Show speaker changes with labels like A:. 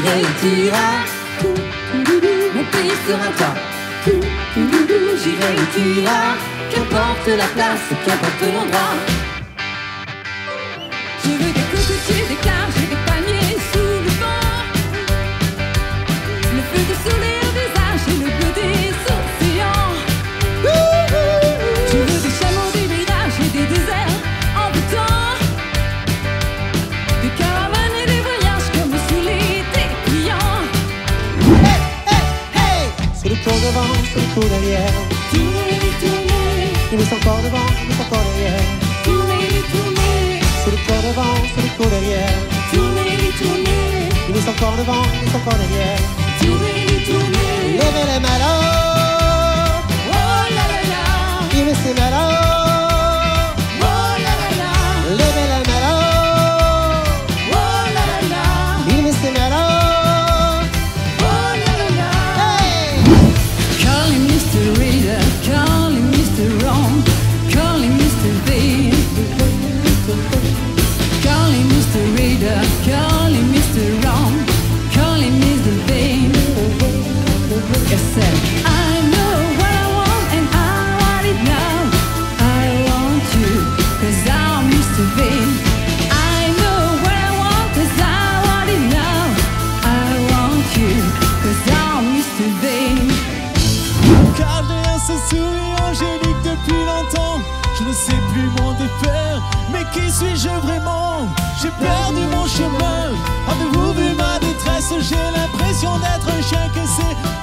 A: j'irai où tu iras. Mon pays sera toi. J'irai où tu iras. Qu'importe la place, qu'importe l'endroit. Je veux des cocotiers, des cages et des palmiers sous le vent. Le feu du soleil au visage et le bleu des océans. Je veux des chameaux, des villages et des déserts en tout temps. Des caravanes et des voyages comme sous l'été brillant.
B: Hey, hey, hey! Sous le tour devant, sous le tour derrière.
A: Tourner, tourner,
B: Il est encore devant, il est encore derrière.
A: tourner, tourner,
B: Sous le tour devant, sous le tour derrière.
A: tourner, tourner,
B: Il est encore devant, il est encore derrière.
A: tourner, tourner.
B: Levez les mains là-haut.
A: Oh la la la,
B: Il est ses mains là-haut.
A: oh la la la,
B: Levez les mains là-haut.
A: oh la la la,
B: Il est ses mains là-haut.
A: oh la la la.
B: Hey!
A: Call him Mr. Reader, call him Mr. Wrong, call him Mr. Vain. Call him Mr. Reader, call him Mr. Wrong, call him Mr. Vain. I said, I know what I want and I want it now. I want you, cause I'm Mr. Vain. I know what I want cause I want it now. I want you, cause I'm Mr. Vain.
C: Car j'ai un ce sourire angélique depuis longtemps. Je ne sais plus m'en défaire. Mais qui suis-je vraiment? J'ai perdu mon chemin. Avez-vous vu ma détresse? J'ai l'impression d'être un chien cassé